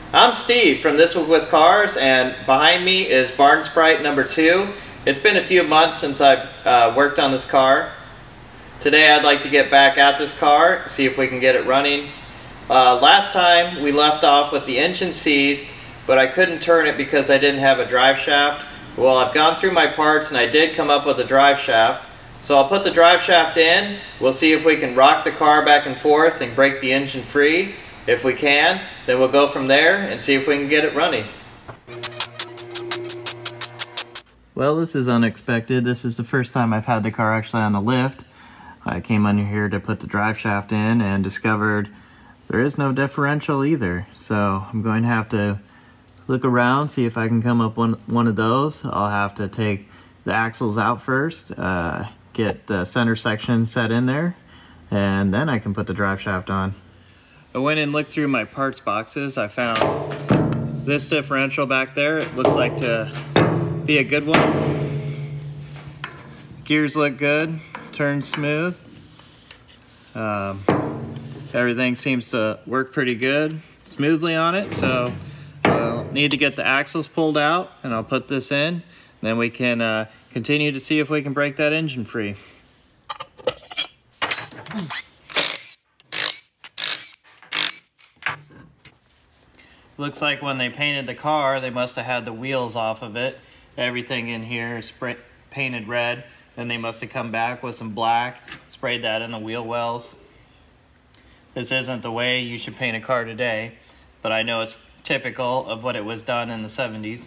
I'm Steve from This Week with Cars, and behind me is barn Sprite number 2. It's been a few months since I've worked on this car. Today I'd like to get back at this car, see if we can get it running. Last time we left off with the engine seized, but I couldn't turn it because I didn't have a drive shaft. Well, I've gone through my parts and I did come up with a drive shaft. So I'll put the drive shaft in, we'll see if we can rock the car back and forth and break the engine free. If we can, then we'll go from there and see if we can get it running. Well, this is unexpected. This is the first time I've had the car actually on the lift. I came under here to put the drive shaft in and discovered there is no differential either. So I'm going to have to look around, see if I can come up one of those. I'll have to take the axles out first, get the center section set in there, and then I can put the drive shaft on. I went and looked through my parts boxes. I found this differential back there. It looks like to be a good one. Gears look good, turns smooth. Everything seems to work pretty good, smoothly on it. So I'll need to get the axles pulled out and I'll put this in. Then we can continue to see if we can break that engine free. Looks like when they painted the car, they must have had the wheels off of it. Everything in here is painted red. Then they must have come back with some black, sprayed that in the wheel wells. This isn't the way you should paint a car today, but I know it's typical of what it was done in the 70s.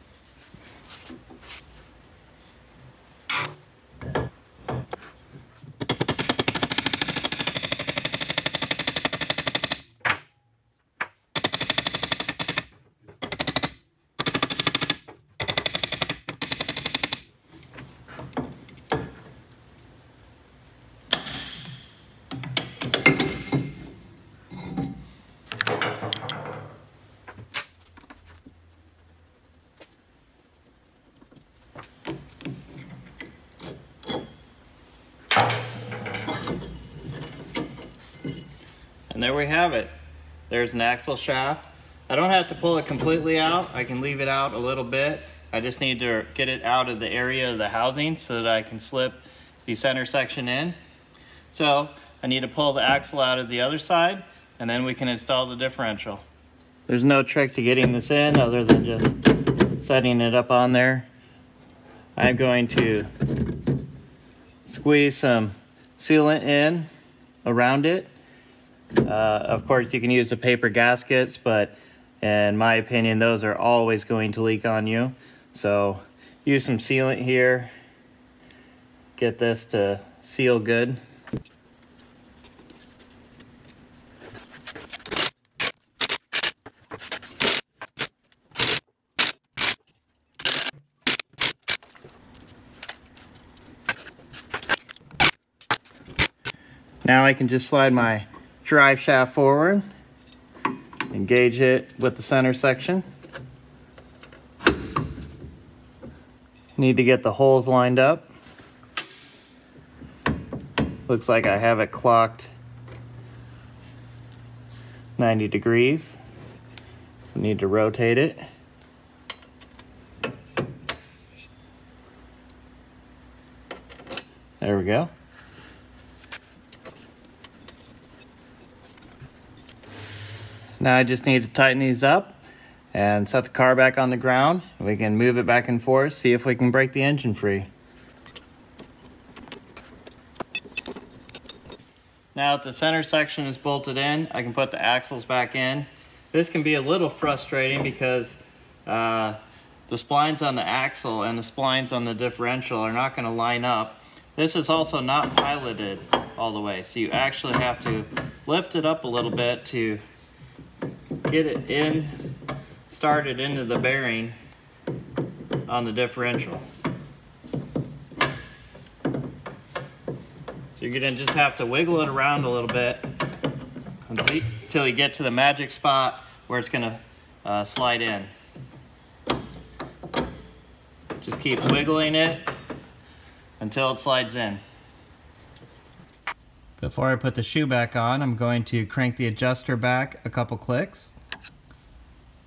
And there we have it. There's an axle shaft. I don't have to pull it completely out. I can leave it out a little bit. I just need to get it out of the area of the housing so that I can slip the center section in. So I need to pull the axle out of the other side, and then we can install the differential. There's no trick to getting this in other than just setting it up on there. I'm going to squeeze some sealant in around it. Of course, you can use the paper gaskets, but in my opinion, those are always going to leak on you. So use some sealant here. Get this to seal good. Now I can just slide my drive shaft forward, engage it with the center section. Need to get the holes lined up. Looks like I have it clocked 90 degrees. So need to rotate it. There we go. Now I just need to tighten these up and set the car back on the ground. We can move it back and forth, see if we can break the engine free. Now that the center section is bolted in, I can put the axles back in. This can be a little frustrating because the splines on the axle and the splines on the differential are not going to line up. This is also not piloted all the way, so you actually have to lift it up a little bit to get it in, started into the bearing on the differential. So you're gonna just have to wiggle it around a little bit until you get to the magic spot where it's gonna slide in. Just keep wiggling it until it slides in. Before I put the shoe back on, I'm going to crank the adjuster back a couple clicks.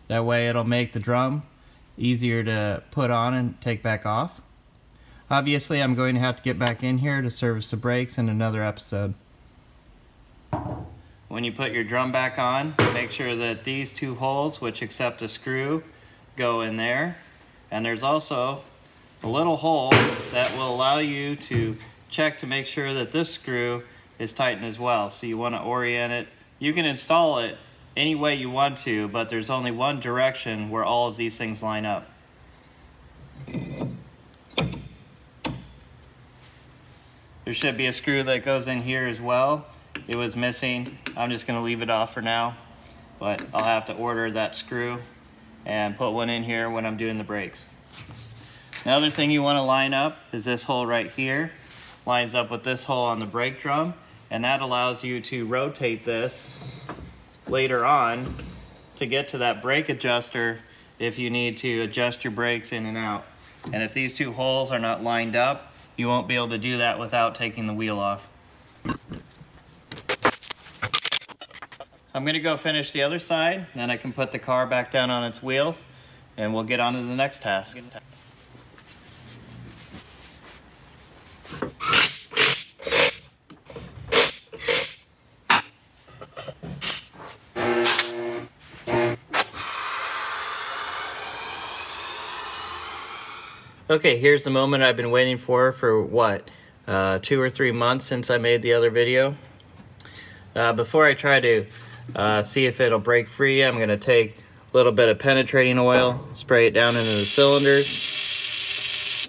That way it'll make the drum easier to put on and take back off. Obviously, I'm going to have to get back in here to service the brakes in another episode. When you put your drum back on, make sure that these two holes, which accept a screw, go in there. And there's also a little hole that will allow you to check to make sure that this screw is tightened as well. So you want to orient it. You can install it any way you want to, but there's only one direction where all of these things line up. There should be a screw that goes in here as well. It was missing. I'm just going to leave it off for now, but I'll have to order that screw and put one in here when I'm doing the brakes. Another thing you want to line up is this hole right here. Lines up with this hole on the brake drum, and that allows you to rotate this later on to get to that brake adjuster if you need to adjust your brakes in and out. And if these two holes are not lined up, you won't be able to do that without taking the wheel off. I'm going to go finish the other side, then I can put the car back down on its wheels, and we'll get on to the next task. Okay, here's the moment I've been waiting for what, 2 or 3 months since I made the other video. Before I try to see if it'll break free, I'm going to take a little bit of penetrating oil, spray it down into the cylinders.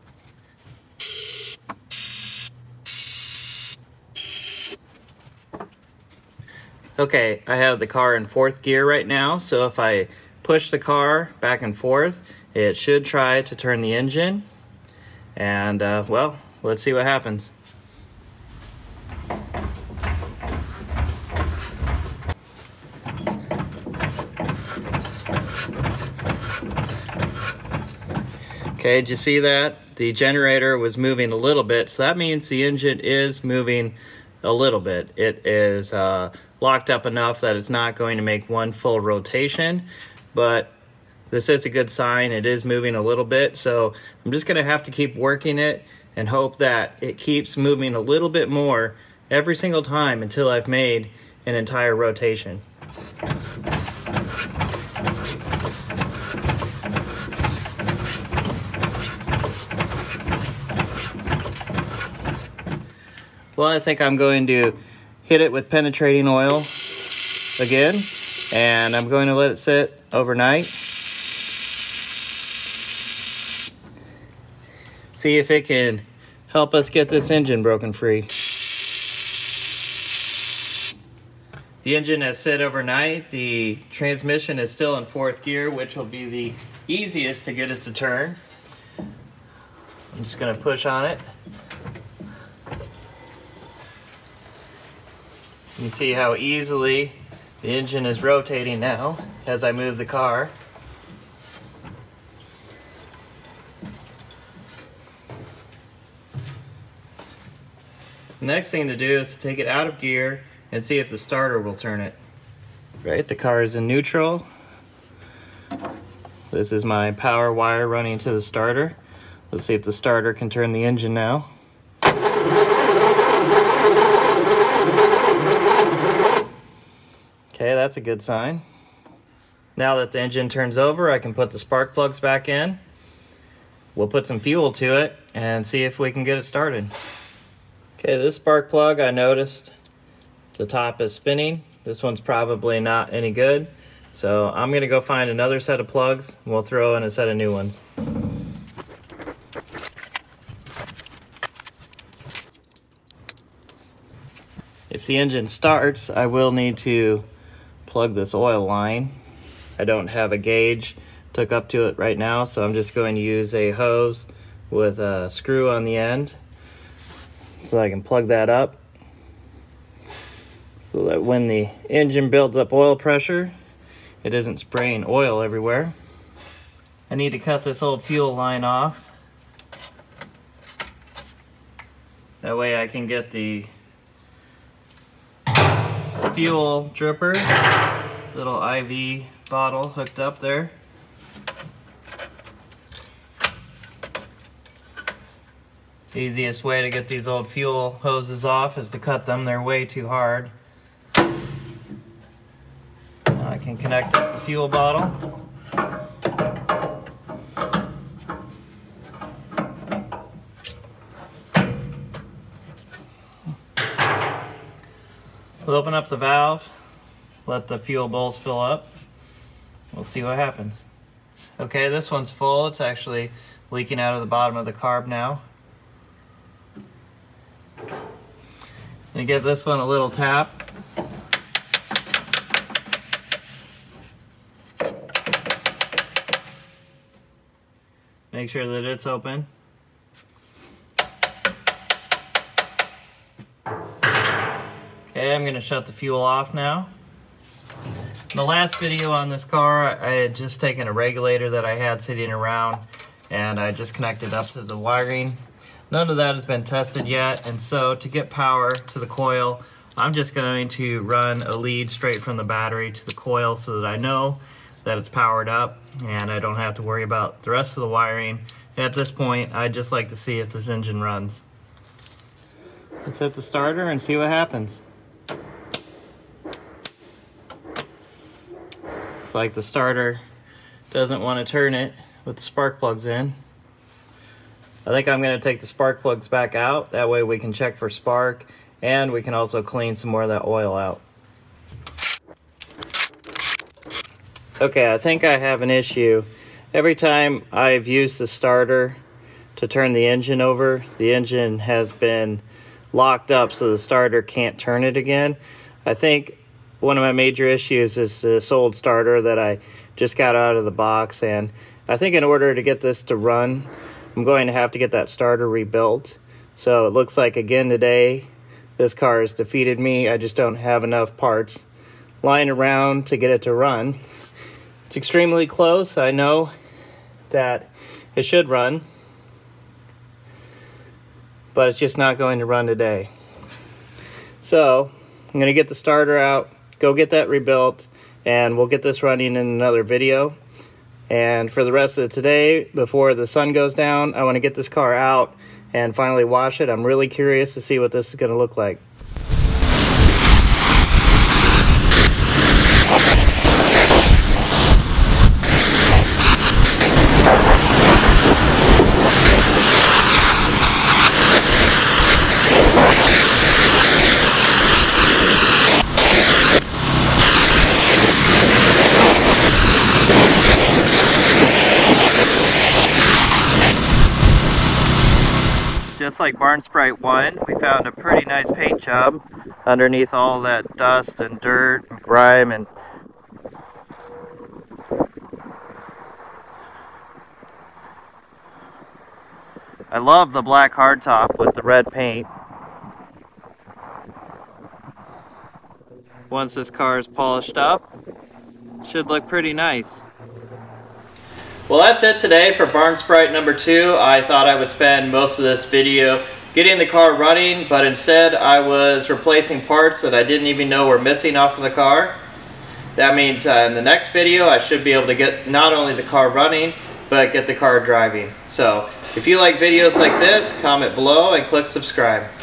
Okay, I have the car in 4th gear right now, so if I push the car back and forth, it should try to turn the engine, and well, let's see what happens. Okay, did you see that? The generator was moving a little bit, so that means the engine is moving a little bit. It is locked up enough that it's not going to make one full rotation, but this is a good sign. It is moving a little bit, so I'm just going to have to keep working it and hope that it keeps moving a little bit more every single time until I've made an entire rotation. Well, I think I'm going to hit it with penetrating oil again, and I'm going to let it sit overnight. See if it can help us get this engine broken free. The engine has sit overnight. The transmission is still in 4th gear, which will be the easiest to get it to turn. I'm just going to push on it. You can see how easily the engine is rotating now as I move the car. The next thing to do is to take it out of gear and see if the starter will turn it. Right, the car is in neutral. This is my power wire running to the starter. Let's see if the starter can turn the engine now. Okay, that's a good sign. Now that the engine turns over, I can put the spark plugs back in. We'll put some fuel to it and see if we can get it started. Okay, this spark plug, I noticed the top is spinning. This one's probably not any good. So I'm gonna go find another set of plugs and we'll throw in a set of new ones. If the engine starts, I will need to plug this oil line. I don't have a gauge hooked up to it right now, so I'm just going to use a hose with a screw on the end so I can plug that up so that when the engine builds up oil pressure, it isn't spraying oil everywhere. I need to cut this old fuel line off. That way I can get the fuel dripper, little IV bottle hooked up there. The easiest way to get these old fuel hoses off is to cut them. They're way too hard. Now I can connect up the fuel bottle. We'll open up the valve, let the fuel bowls fill up. We'll see what happens. Okay, this one's full. It's actually leaking out of the bottom of the carb now. I'm gonna give this one a little tap. Make sure that it's open. Okay, I'm gonna shut the fuel off now. In the last video on this car, I had just taken a regulator that I had sitting around and I just connected up to the wiring. None of that has been tested yet, and so to get power to the coil, I'm just going to run a lead straight from the battery to the coil so that I know that it's powered up and I don't have to worry about the rest of the wiring. At this point, I'd just like to see if this engine runs. Let's hit the starter and see what happens. It's like the starter doesn't want to turn it with the spark plugs in. I think I'm going to take the spark plugs back out. That way we can check for spark and we can also clean some more of that oil out. Okay, I think I have an issue. Every time I've used the starter to turn the engine over, the engine has been locked up so the starter can't turn it again. I think one of my major issues is this old starter that I just got out of the box, and I think in order to get this to run, I'm going to have to get that starter rebuilt. So it looks like again today, this car has defeated me. I just don't have enough parts lying around to get it to run. It's extremely close. I know that it should run, but it's just not going to run today. So I'm going to get the starter out, go get that rebuilt, and we'll get this running in another video. And for the rest of today, before the sun goes down, I want to get this car out and finally wash it. I'm really curious to see what this is going to look like. Just like Barn Sprite 1, we found a pretty nice paint job underneath all that dust and dirt and grime. And I love the black hardtop with the red paint. Once this car is polished up, it should look pretty nice. Well, that's it today for Barn Sprite number 2. I thought I would spend most of this video getting the car running, but instead I was replacing parts that I didn't even know were missing off of the car. That means in the next video I should be able to get not only the car running, but get the car driving. So if you like videos like this, comment below and click subscribe.